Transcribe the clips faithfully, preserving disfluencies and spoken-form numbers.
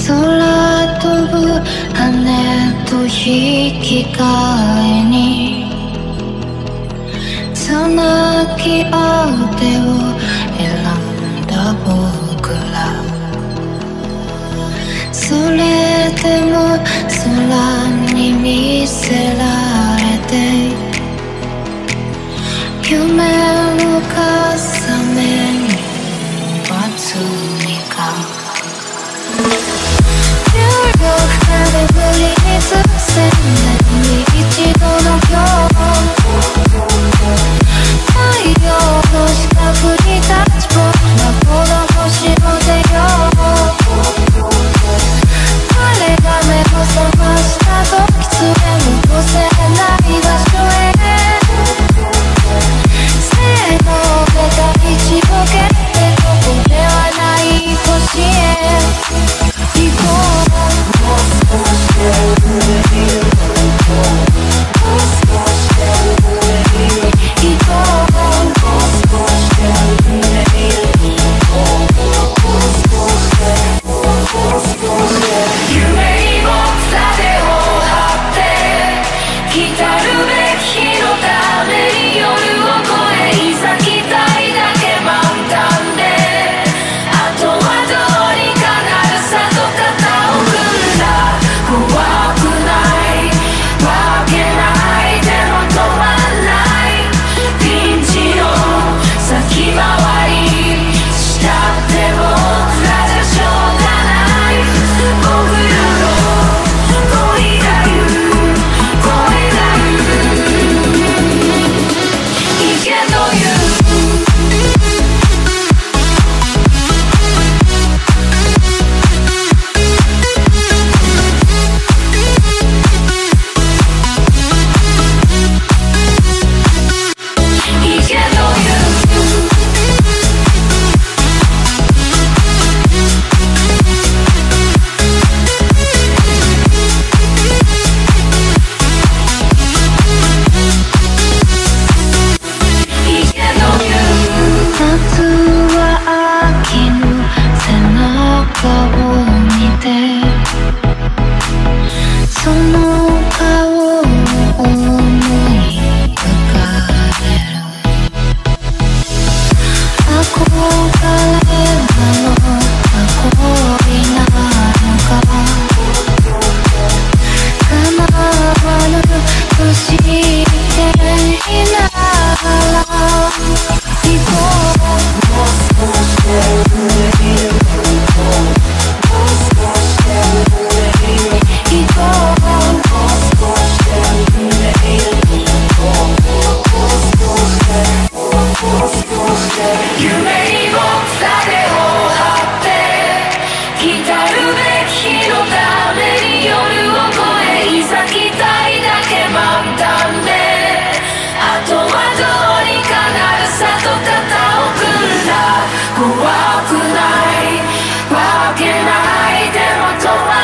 空飛ぶ羽と引き換えにつなぎ合う手を選んだ僕ら。それでも空に見せられて夢を重ねるは罪か。重力で無理に進んで一度の今日太陽の四角に立ち僕はこの星を出よう。誰が目を覚ました時連れ戻せない場所へせーので大地を蹴ってここではない星へ行こう。もう少しで上にいるもう少しで上にいる行こう。もう少しで上にいるもう少しでもう少しで夢にも盾を張って来たるべき日のために夜を越えいざ来たいだけ満タンであとはどうにかなるさと肩を組んだ。怖くないわけないでも止まんないピンチの先回りしたって僕らじゃしょうがない僕らの恋が言う声が言ういけという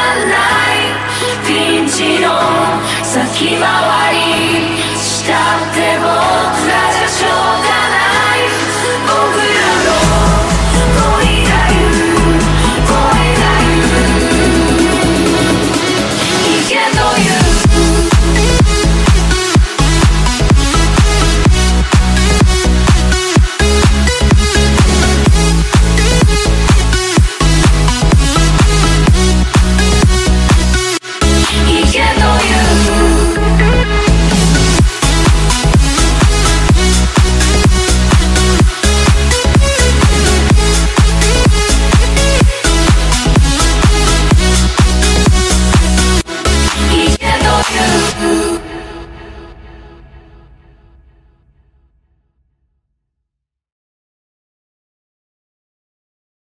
先回りした